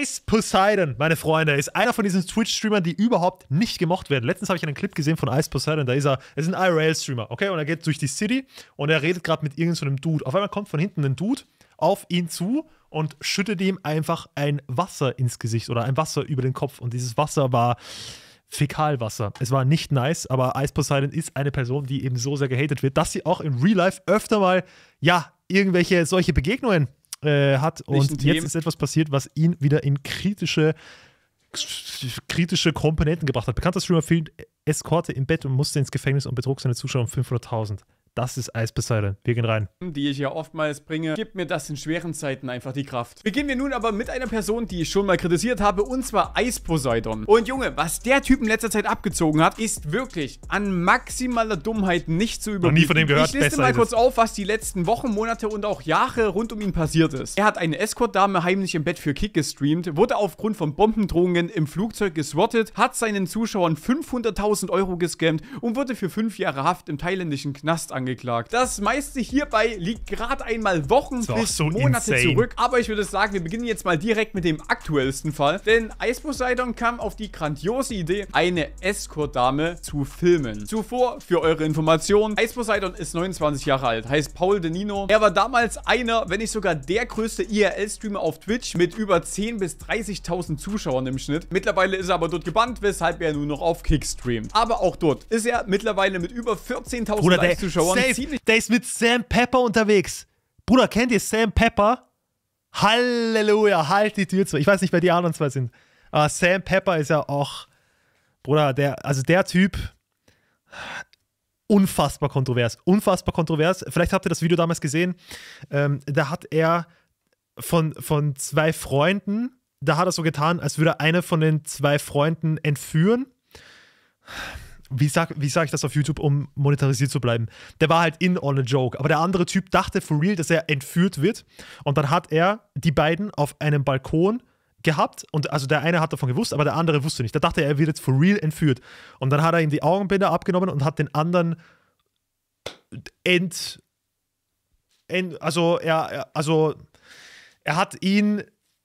Ice Poseidon, meine Freunde, ist einer von diesen Twitch-Streamern, die überhaupt nicht gemocht werden. Letztens habe ich einen Clip gesehen von Ice Poseidon, da ist er ist ein IRL-Streamer, okay? Und er geht durch die City und er redet gerade mit irgendeinem Dude. Auf einmal kommt von hinten ein Dude auf ihn zu und schüttet ihm einfach ein Wasser ins Gesicht oder ein Wasser über den Kopf. Und dieses Wasser war Fäkalwasser. Es war nicht nice, aber Ice Poseidon ist eine Person, die eben so sehr gehatet wird, dass sie auch in Real Life öfter mal, ja, irgendwelche solche Begegnungen hat. Und jetzt ist etwas passiert, was ihn wieder in kritische Komponenten gebracht hat. Bekannter Streamer filmt Eskorte im Bett und musste ins Gefängnis und betrug seine Zuschauer um 500.000. Das ist Ice Poseidon. Wir gehen rein. Die ich ja oftmals bringe, gibt mir das in schweren Zeiten einfach die Kraft. Beginnen wir nun aber mit einer Person, die ich schon mal kritisiert habe, und zwar Ice Poseidon. Und Junge, was der Typ in letzter Zeit abgezogen hat, ist wirklich an maximaler Dummheit nicht zu überbieten. Noch nie von dem gehört. Ich liste mal kurz auf, was die letzten Wochen, Monate und auch Jahre rund um ihn passiert ist. Er hat eine Escort-Dame heimlich im Bett für Kick gestreamt, wurde aufgrund von Bombendrohungen im Flugzeug geswattet, hat seinen Zuschauern 500.000 € gescammt und wurde für 5 Jahre Haft im thailändischen Knast angeklagt. Das meiste hierbei liegt gerade einmal Wochen bis Monate zurück. Aber ich würde sagen, wir beginnen jetzt mal direkt mit dem aktuellsten Fall. Denn Ice Poseidon kam auf die grandiose Idee, eine Escort-Dame zu filmen. Zuvor, für eure Information, Ice Poseidon ist 29 Jahre alt, heißt Paul De Nino. Er war damals einer, wenn nicht sogar der größte IRL-Streamer auf Twitch mit über 10.000 bis 30.000 Zuschauern im Schnitt. Mittlerweile ist er aber dort gebannt, weshalb er nur noch auf Kick streamt. Aber auch dort ist er mittlerweile mit über 14.000 Live-Zuschauern. Der ist mit Sam Pepper unterwegs. Bruder, kennt ihr Sam Pepper? Halleluja, halt die Tür zu. Ich weiß nicht, wer die anderen zwei sind. Aber Sam Pepper ist ja auch, Bruder, der Typ, unfassbar kontrovers. Unfassbar kontrovers. Vielleicht habt ihr das Video damals gesehen. Da hat er von 2 Freunden, da hat er so getan, als würde er eine von den 2 Freunden entführen. Wie sag ich das auf YouTube, um monetarisiert zu bleiben? Der war halt in on a joke. Aber der andere Typ dachte for real, dass er entführt wird. Und dann hat er die beiden auf einem Balkon gehabt. Und also der eine hat davon gewusst, aber der andere wusste nicht. Da dachte er wird jetzt for real entführt. Und dann hat er ihm die Augenbinder abgenommen und hat den anderen er hat ihn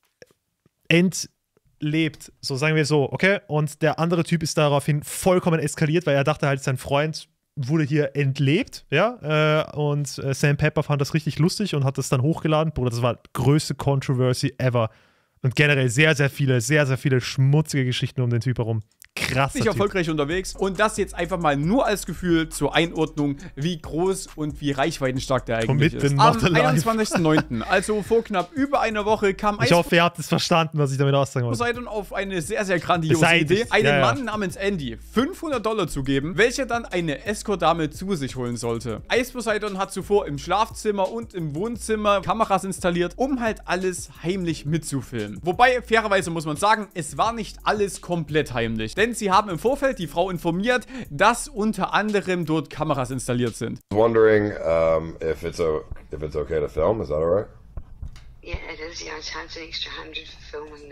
lebt, so sagen wir so, okay? Und der andere Typ ist daraufhin vollkommen eskaliert, weil er dachte halt, sein Freund wurde hier entlebt, ja? Und Sam Pepper fand das richtig lustig und hat das dann hochgeladen. Bruder, das war die größte Controversy ever. Und generell sehr, sehr viele schmutzige Geschichten um den Typ herum. Krass. Nicht erfolgreich unterwegs. Und das jetzt einfach mal nur als Gefühl zur Einordnung, wie groß und wie reichweitenstark der eigentlich ist. Am 21.09., also vor knapp über einer Woche, kam Ich hoffe, ihr habt es verstanden, was ich damit aussagen wollte. Poseidon auf eine sehr, sehr grandiose Idee, einen Mann namens Andy $500 zu geben, welcher dann eine Escort-Dame zu sich holen sollte. Ice Poseidon hat zuvor im Schlafzimmer und im Wohnzimmer Kameras installiert, um halt alles heimlich mitzufilmen. Wobei, fairerweise muss man sagen, es war nicht alles komplett heimlich. Denn sie haben im Vorfeld die Frau informiert, dass unter anderem dort Kameras installiert sind. Wondering if it's okay to film, is that alright? Yeah, it is. Yeah, I charge an extra 100 for filming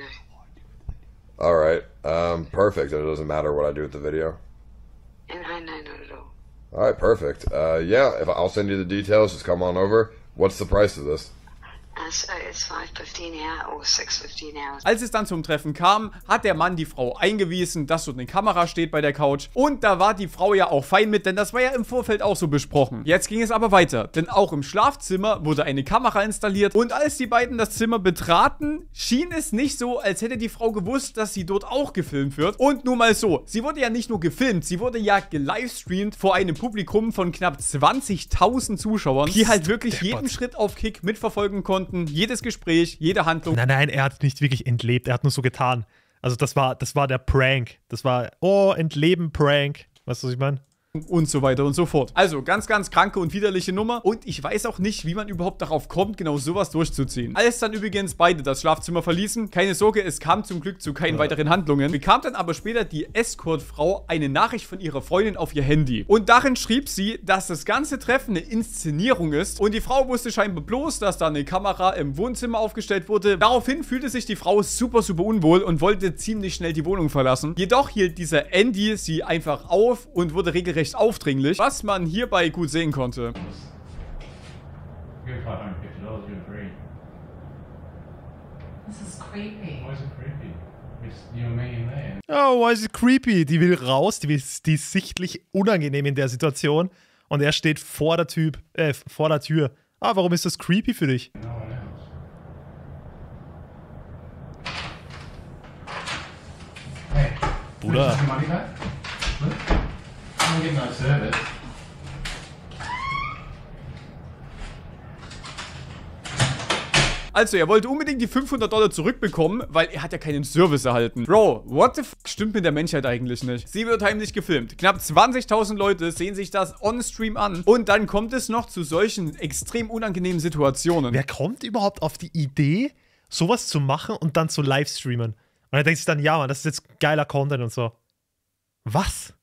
now. Alright, perfect. It doesn't matter what I do with the video. And I know not at all. Alright, perfect. Yeah, I'll send you the details, just come on over. What's the price of this? So it's $5.50 an hour or $6.50 an hour. Als es dann zum Treffen kam, hat der Mann die Frau eingewiesen, dass dort eine Kamera steht bei der Couch. Und da war die Frau ja auch fein mit, denn das war ja im Vorfeld auch so besprochen. Jetzt ging es aber weiter, denn auch im Schlafzimmer wurde eine Kamera installiert. Und als die beiden das Zimmer betraten, schien es nicht so, als hätte die Frau gewusst, dass sie dort auch gefilmt wird. Und nur mal so, sie wurde ja nicht nur gefilmt, sie wurde ja gelivestreamt vor einem Publikum von knapp 20.000 Zuschauern, die halt wirklich jeden Schritt auf Kick mitverfolgen konnten. Jedes Gespräch, jede Handlung. Nein, er hat nicht wirklich entlebt, er hat nur so getan. Also das war der Prank. Das war, Entleben Prank. Weißt du, was ich meine? Und so weiter und so fort. Also ganz, ganz kranke und widerliche Nummer. Und ich weiß auch nicht, wie man überhaupt darauf kommt, genau sowas durchzuziehen. Als dann übrigens beide das Schlafzimmer verließen, keine Sorge, es kam zum Glück zu keinen weiteren Handlungen, bekam dann aber später die Escort-Frau eine Nachricht von ihrer Freundin auf ihr Handy. Und darin schrieb sie, dass das ganze Treffen eine Inszenierung ist. Und die Frau wusste scheinbar bloß, dass da eine Kamera im Wohnzimmer aufgestellt wurde. Daraufhin fühlte sich die Frau super, super unwohl und wollte ziemlich schnell die Wohnung verlassen. Jedoch hielt dieser Andy sie einfach auf und wurde regelrecht aufdringlich, was man hierbei gut sehen konnte. This is creepy? Why is it creepy? It's you and me in there. Oh, why is it creepy? Die will raus, die ist sichtlich unangenehm in der Situation. Und er steht vor der Tür. Ah, warum ist das creepy für dich? No one else. Hey, Bruder. want your money back? Huh? I'm getting no service. Also, er wollte unbedingt die $500 zurückbekommen, weil er hat ja keinen Service erhalten. Bro, what the f*** stimmt mit der Menschheit eigentlich nicht? Sie wird heimlich gefilmt. Knapp 20.000 Leute sehen sich das on-stream an. Und dann kommt es noch zu solchen extrem unangenehmen Situationen. Wer kommt überhaupt auf die Idee, sowas zu machen und dann zu livestreamen? Und er denkt sich dann, ja, Mann, das ist jetzt geiler Content und so. Was?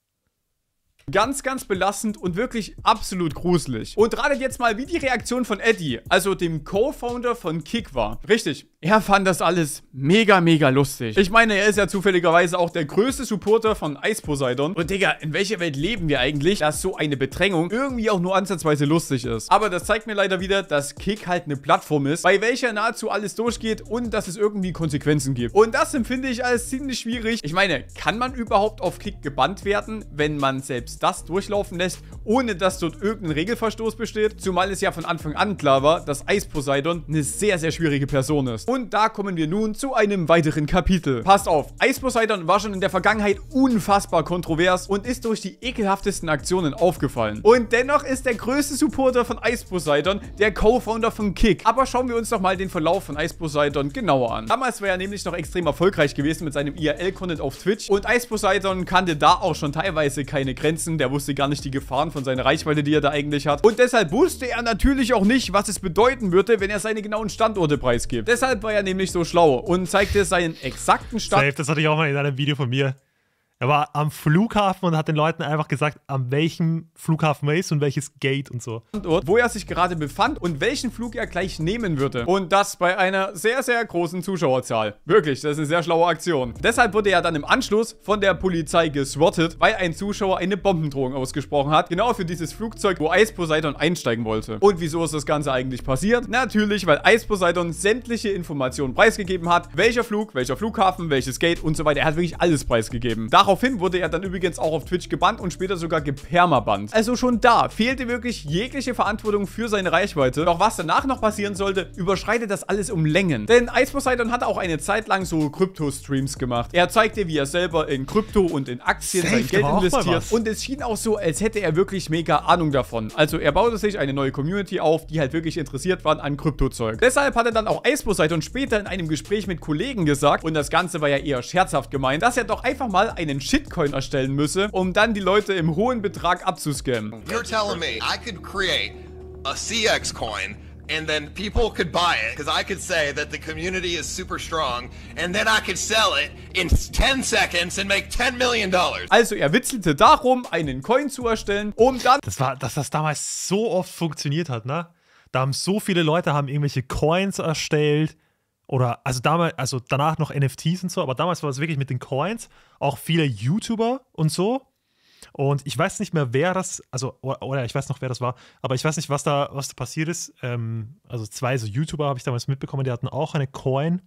Ganz, ganz belastend und wirklich absolut gruselig. Und ratet jetzt mal, wie die Reaktion von Eddie, also dem Co-Founder von Kick, war. Richtig, er fand das alles mega, mega lustig. Ich meine, er ist ja zufälligerweise auch der größte Supporter von Ice Poseidon. Und Digga, in welcher Welt leben wir eigentlich, dass so eine Bedrängung irgendwie auch nur ansatzweise lustig ist? Aber das zeigt mir leider wieder, dass Kick halt eine Plattform ist, bei welcher nahezu alles durchgeht und dass es irgendwie Konsequenzen gibt. Und das empfinde ich als ziemlich schwierig. Ich meine, kann man überhaupt auf Kick gebannt werden, wenn man selbst das durchlaufen lässt, ohne dass dort irgendein Regelverstoß besteht? Zumal es ja von Anfang an klar war, dass Ice Poseidon eine sehr, sehr schwierige Person ist. Und da kommen wir nun zu einem weiteren Kapitel. Passt auf, Ice Poseidon war schon in der Vergangenheit unfassbar kontrovers und ist durch die ekelhaftesten Aktionen aufgefallen. Und dennoch ist der größte Supporter von Ice Poseidon der Co-Founder von Kick. Aber schauen wir uns doch mal den Verlauf von Ice Poseidon genauer an. Damals war er nämlich noch extrem erfolgreich gewesen mit seinem IRL-Content auf Twitch und Ice Poseidon kannte da auch schon teilweise keine Grenzen. Der wusste gar nicht die Gefahren von seiner Reichweite, die er da eigentlich hat. Und deshalb wusste er natürlich auch nicht, was es bedeuten würde, wenn er seine genauen Standorte preisgibt. Deshalb war er nämlich so schlau und zeigte seinen exakten Safe, das hatte ich auch mal in einem Video von mir. Er war am Flughafen und hat den Leuten einfach gesagt, an welchem Flughafen er ist und welches Gate und so. Standort, wo er sich gerade befand und welchen Flug er gleich nehmen würde. Und das bei einer sehr, sehr großen Zuschauerzahl. Wirklich, das ist eine sehr schlaue Aktion. Deshalb wurde er dann im Anschluss von der Polizei geswattet, weil ein Zuschauer eine Bombendrohung ausgesprochen hat. Genau für dieses Flugzeug, wo Ice Poseidon einsteigen wollte. Und wieso ist das Ganze eigentlich passiert? Natürlich, weil Ice Poseidon sämtliche Informationen preisgegeben hat. Welcher Flug, welcher Flughafen, welches Gate und so weiter. Er hat wirklich alles preisgegeben. Daraufhin wurde er dann übrigens auch auf Twitch gebannt und später sogar gepermabannt. Also schon da fehlte wirklich jegliche Verantwortung für seine Reichweite. Doch was danach noch passieren sollte, überschreitet das alles um Längen. Denn Ice Poseidon hatte auch eine Zeit lang so Krypto-Streams gemacht. Er zeigte, wie er selber in Krypto und in Aktien sein Geld investiert. Und es schien auch so, als hätte er wirklich mega Ahnung davon. Also er baute sich eine neue Community auf, die halt wirklich interessiert waren an Kryptozeug. Deshalb hat er dann auch Ice Poseidon später in einem Gespräch mit Kollegen gesagt, und das Ganze war ja eher scherzhaft gemeint, dass er doch einfach mal einen Shitcoin erstellen müsse, um dann die Leute im hohen Betrag abzuscammen. You're telling me I could create a CX coin and then people could buy it because I could say that the community is super strong and then I could sell it in 10 seconds and make $10 million. Also er witzelte darum, einen Coin zu erstellen, um dann... Dass das damals so oft funktioniert hat, ne? Da haben so viele Leute irgendwelche Coins erstellt. Oder, also danach noch NFTs und so, aber damals war es wirklich mit den Coins, auch viele YouTuber und so. Und ich weiß nicht mehr, wer das, oder ich weiß noch, wer das war, aber ich weiß nicht, was da passiert ist. Also 2 so YouTuber habe ich damals mitbekommen, die hatten auch eine Coin.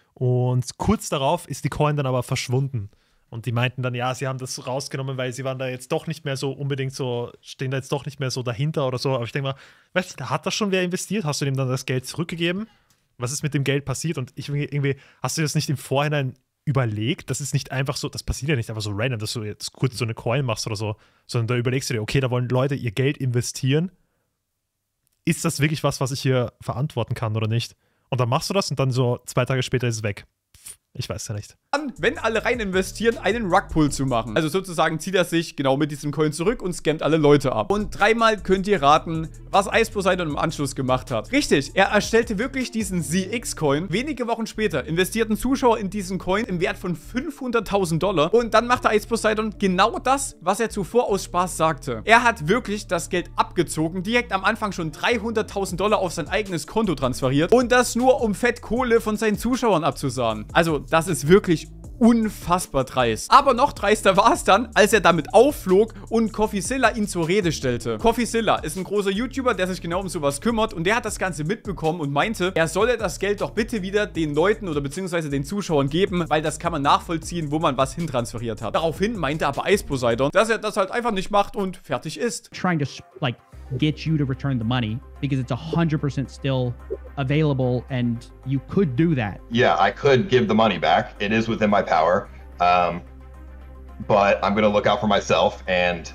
Und kurz darauf ist die Coin dann aber verschwunden. Und die meinten dann, ja, sie haben das rausgenommen, weil sie waren da jetzt doch nicht mehr so unbedingt so, stehen da jetzt doch nicht mehr so dahinter oder so. Aber ich denke mal, weißt du, hat das schon wer investiert? Hast du dem dann das Geld zurückgegeben? Was ist mit dem Geld passiert? Und irgendwie, hast du das nicht im Vorhinein überlegt? Das ist nicht einfach so, das passiert ja nicht einfach so random, dass du jetzt kurz so eine Coin machst oder so, sondern da überlegst du dir, okay, da wollen Leute ihr Geld investieren. Ist das wirklich was ich hier verantworten kann oder nicht? Und dann machst du das und dann so 2 Tage später ist es weg. Ich weiß ja nicht. Wenn alle rein investieren, einen Rugpull zu machen. Also sozusagen zieht er sich genau mit diesem Coin zurück und scammt alle Leute ab. Und 3-mal könnt ihr raten, was Ice Poseidon im Anschluss gemacht hat. Richtig, er erstellte wirklich diesen ZX-Coin. Wenige Wochen später investierten Zuschauer in diesen Coin im Wert von $500.000. Und dann machte Ice Poseidon genau das, was er zuvor aus Spaß sagte. Er hat wirklich das Geld abgezogen, direkt am Anfang schon $300.000 auf sein eigenes Konto transferiert. Und das nur, um fett Kohle von seinen Zuschauern abzusahnen. Also das ist wirklich unfassbar dreist. Aber noch dreister war es dann, als er damit aufflog und Coffeezilla ihn zur Rede stellte. Coffeezilla ist ein großer YouTuber, der sich genau um sowas kümmert und der hat das Ganze mitbekommen und meinte, er solle das Geld doch bitte wieder den Leuten oder beziehungsweise den Zuschauern geben, weil das kann man nachvollziehen, wo man was hintransferiert hat. Daraufhin meinte aber Ice Poseidon, dass er das halt einfach nicht macht und fertig ist. Trying to like get you to return the money because it's 100% still available and you could do that. Yeah, I could give the money back. It is within my power. But I'm going to look out for myself and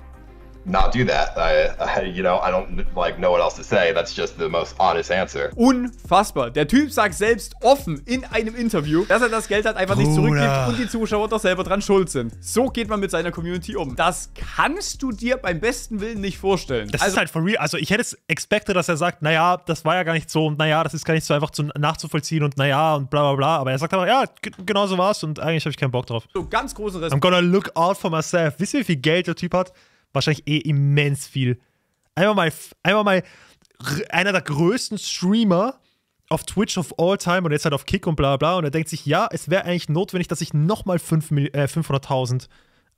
not do that. I don't like know what else to say. That's just the most honest answer. Unfassbar. Der Typ sagt selbst offen in einem Interview, dass er das Geld halt einfach nicht zurückgibt und die Zuschauer doch selber dran schuld sind. So geht man mit seiner Community um. Das kannst du dir beim besten Willen nicht vorstellen. Das ist halt for real. Also ich hätte es expected, dass er sagt, naja, das war ja gar nicht so und naja, das ist gar nicht so einfach nachzuvollziehen und naja und bla bla bla. Aber er sagt einfach, ja, genau so war's und eigentlich habe ich keinen Bock drauf. So ganz großen Respekt. I'm gonna look out for myself. Wisst ihr, wie viel Geld der Typ hat? Wahrscheinlich immens viel. Einmal mal einer der größten Streamer auf Twitch of all time und jetzt halt auf Kick und bla bla und er denkt sich, ja, es wäre eigentlich notwendig, dass ich nochmal 500.000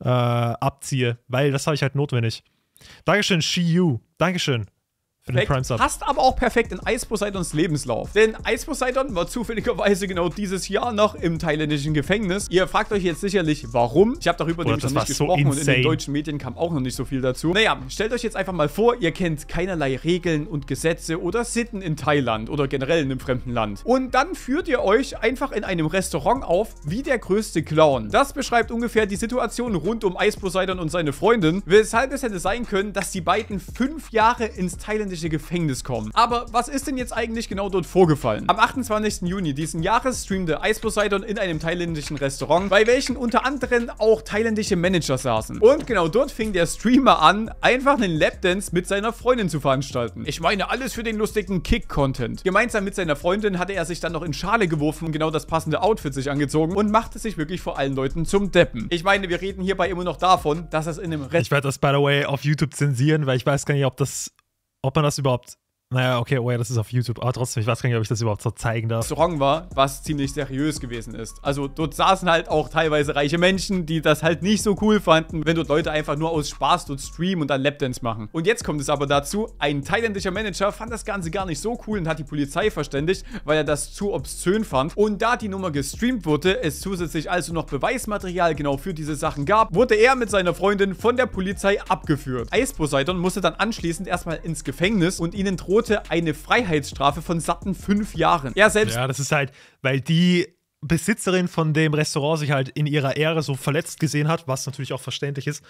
abziehe, weil das habe ich halt notwendig. Dankeschön, Shiyu. Dankeschön. Für den Prime Sub. Passt aber auch perfekt in Ice Poseidons Lebenslauf. Denn Ice Poseidon war zufälligerweise genau dieses Jahr noch im thailändischen Gefängnis. Ihr fragt euch jetzt sicherlich, warum. Ich habe darüber nämlich noch nicht gesprochen und in den deutschen Medien kam auch noch nicht so viel dazu. Naja, stellt euch jetzt einfach mal vor, ihr kennt keinerlei Regeln und Gesetze oder Sitten in Thailand oder generell in einem fremden Land. Und dann führt ihr euch einfach in einem Restaurant auf wie der größte Clown. Das beschreibt ungefähr die Situation rund um Ice Poseidon und seine Freundin, weshalb es hätte sein können, dass die beiden 5 Jahre ins thailändische Gefängnis kommen. Aber was ist denn jetzt eigentlich genau dort vorgefallen? Am 28. Juni diesen Jahres streamte Ice Poseidon in einem thailändischen Restaurant, bei welchen unter anderem auch thailändische Manager saßen. Und genau dort fing der Streamer an, einfach einen Lapdance mit seiner Freundin zu veranstalten. Ich meine, alles für den lustigen Kick-Content. Gemeinsam mit seiner Freundin hatte er sich dann noch in Schale geworfen, genau das passende Outfit sich angezogen und machte sich wirklich vor allen Leuten zum Deppen. Ich meine, wir reden hierbei immer noch davon, dass es in einem Ich werde das, by the way, auf YouTube zensieren, weil ich weiß gar nicht, ob man das überhaupt. Naja, okay, oh ja, das ist auf YouTube. Aber trotzdem, ich weiß gar nicht, ob ich das überhaupt so zeigen darf. Restaurant war, was ziemlich seriös gewesen ist. Also dort saßen halt auch teilweise reiche Menschen, die das halt nicht so cool fanden, wenn dort Leute einfach nur aus Spaß dort streamen und dann Lapdance machen. Und jetzt kommt es aber dazu, ein thailändischer Manager fand das Ganze gar nicht so cool und hat die Polizei verständigt, weil er das zu obszön fand. Und da die Nummer gestreamt wurde, es zusätzlich also noch Beweismaterial genau für diese Sachen gab, wurde er mit seiner Freundin von der Polizei abgeführt. Ice Poseidon musste dann anschließend erstmal ins Gefängnis und ihnen drohte eine Freiheitsstrafe von satten 5 Jahren. Er selbst... Ja, das ist halt, weil die Besitzerin von dem Restaurant sich halt in ihrer Ehre so verletzt gesehen hat, was natürlich auch verständlich ist.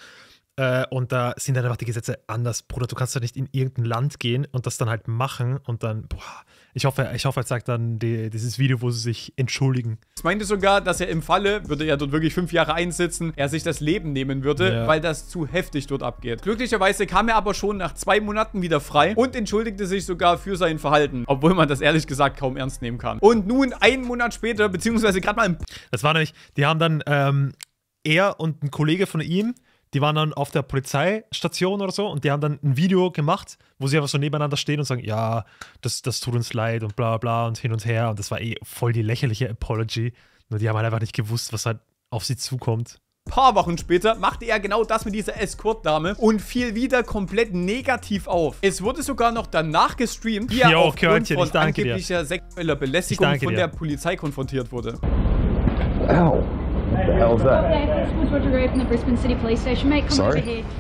Und da sind dann einfach die Gesetze anders. Bruder, du kannst ja nicht in irgendein Land gehen und das dann halt machen und dann, boah, ich hoffe, er zeigt dann dieses Video, wo sie sich entschuldigen. Ich meinte sogar, dass er im Falle, würde er dort wirklich 5 Jahre einsitzen, er sich das Leben nehmen würde, weil das zu heftig dort abgeht. Glücklicherweise kam er aber schon nach 2 Monaten wieder frei und entschuldigte sich sogar für sein Verhalten, obwohl man das ehrlich gesagt kaum ernst nehmen kann. Und nun, 1 Monat später, beziehungsweise gerade mal... Das war nämlich, die haben dann, er und ein Kollege von ihm, die waren dann auf der Polizeistation oder so und die haben dann ein Video gemacht, wo sie einfach so nebeneinander stehen und sagen, ja, das tut uns leid und bla bla und hin und her. Und das war voll die lächerliche Apology. Nur die haben halt einfach nicht gewusst, was halt auf sie zukommt. Ein paar Wochen später machte er genau das mit dieser Escort-Dame und fiel wieder komplett negativ auf. Es wurde sogar noch danach gestreamt, wie er aufgrund von angeblicher sexueller Belästigung von der Polizei konfrontiert wurde. Ow. What the hell is that? Constable Georgia Gray from the Brisbane City Police Station. Mate, come over here.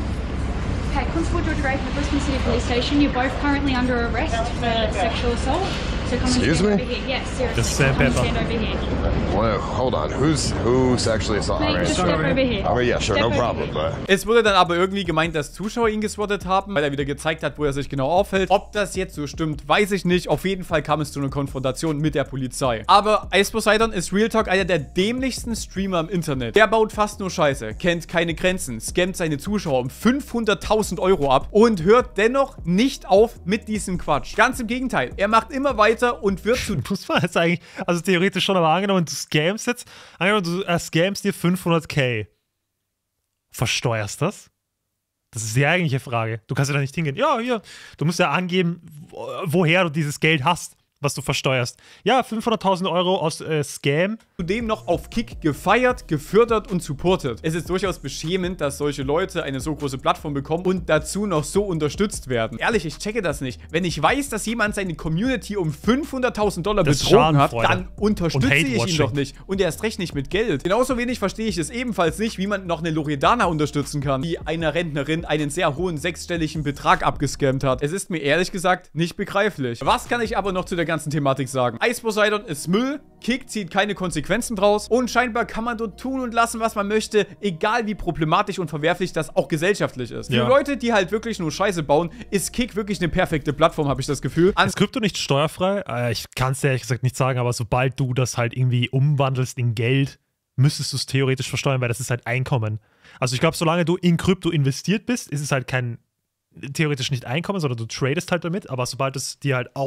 Okay, Constable Georgia Gray from the Brisbane City Police Station. You're both currently under arrest for sexual assault. So come and stand over here. Yes, seriously. Come and stand over here. Well, hold on. Who sexually assaulted? Mate, just step over here. Oh yeah, sure, no problem. Es wurde dann aber irgendwie gemeint, dass Zuschauer ihn geswattet haben, weil er wieder gezeigt hat, wo er sich genau aufhält. Ob das jetzt so stimmt, weiß ich nicht. Auf jeden Fall kam es zu einer Konfrontation mit der Polizei. Aber Ice Poseidon ist Real Talk einer der dämlichsten Streamer im Internet. Der baut fast nur Scheiße, kennt keine Grenzen, scammt seine Zuschauer um 500.000 Euro ab und hört dennoch nicht auf mit diesem Quatsch. Ganz im Gegenteil, er macht immer weiter und wird zu... Muss man jetzt eigentlich, also theoretisch schon, aber angenommen, du scamst jetzt, angenommen, du scamst dir 500.000. Versteuerst das? Das ist die eigentliche Frage. Du kannst ja da nicht hingehen. Ja, hier, du musst ja angeben, woher du dieses Geld hast. was du versteuerst. Ja, 500.000 Euro aus Scam. Zudem noch auf Kick gefeiert, gefördert und supportet. Es ist durchaus beschämend, dass solche Leute eine so große Plattform bekommen und dazu noch so unterstützt werden. Ehrlich, ich checke das nicht. Wenn ich weiß, dass jemand seine Community um 500.000 Dollar betrogen hat, dann unterstütze ich ihn doch nicht. Und erst recht nicht mit Geld. Genauso wenig verstehe ich es ebenfalls nicht, wie man noch eine Loredana unterstützen kann, die einer Rentnerin einen sehr hohen sechsstelligen Betrag abgescammt hat. Es ist mir ehrlich gesagt nicht begreiflich. Was kann ich aber noch zu der ganzen Thematik sagen? Ice Poseidon ist Müll, Kick zieht keine Konsequenzen draus und scheinbar kann man dort tun und lassen, was man möchte, egal wie problematisch und verwerflich das auch gesellschaftlich ist. Für Leute, die halt wirklich nur Scheiße bauen, ist Kick wirklich eine perfekte Plattform, habe ich das Gefühl. Ist Krypto nicht steuerfrei? Ich kann es dir ehrlich gesagt nicht sagen, aber sobald du das halt irgendwie umwandelst in Geld, müsstest du es theoretisch versteuern, weil das ist halt Einkommen. Also ich glaube, solange du in Krypto investiert bist, ist es halt theoretisch nicht Einkommen, sondern du tradest halt damit, aber sobald es dir halt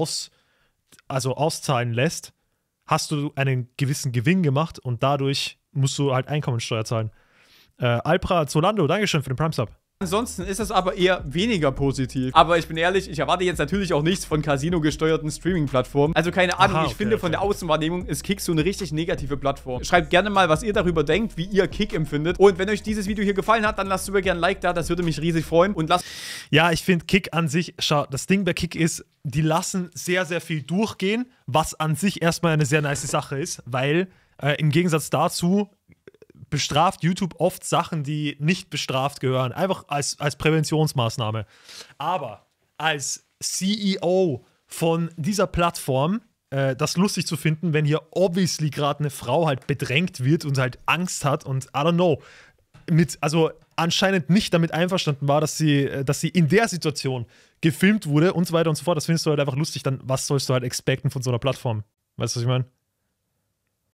auszahlen lässt, hast du einen gewissen Gewinn gemacht und dadurch musst du halt Einkommensteuer zahlen. Alpra Zolando, Dankeschön für den Prime-Sub. Ansonsten ist es aber eher weniger positiv. Aber ich bin ehrlich, ich erwarte jetzt natürlich auch nichts von Casino-gesteuerten Streaming-Plattformen. Also keine Ahnung, ich finde von der Außenwahrnehmung ist Kick so eine richtig negative Plattform. Schreibt gerne mal, was ihr darüber denkt, wie ihr Kick empfindet. Und wenn euch dieses Video hier gefallen hat, dann lasst super gerne ein Like da, das würde mich riesig freuen. Und lasst... Ja, ich finde Kick an sich, schau, das Ding bei Kick ist, die lassen sehr, sehr viel durchgehen, was an sich erstmal eine sehr nice Sache ist, weil im Gegensatz dazu bestraft YouTube oft Sachen, die nicht bestraft gehören. Einfach als Präventionsmaßnahme. Aber als CEO von dieser Plattform das lustig zu finden, wenn hier obviously gerade eine Frau halt bedrängt wird und halt Angst hat und I don't know, also anscheinend nicht damit einverstanden war, dass sie in der Situation gefilmt wurde und so weiter und so fort. Das findest du halt einfach lustig. Dann was sollst du halt expecten von so einer Plattform? Weißt du, was ich meine?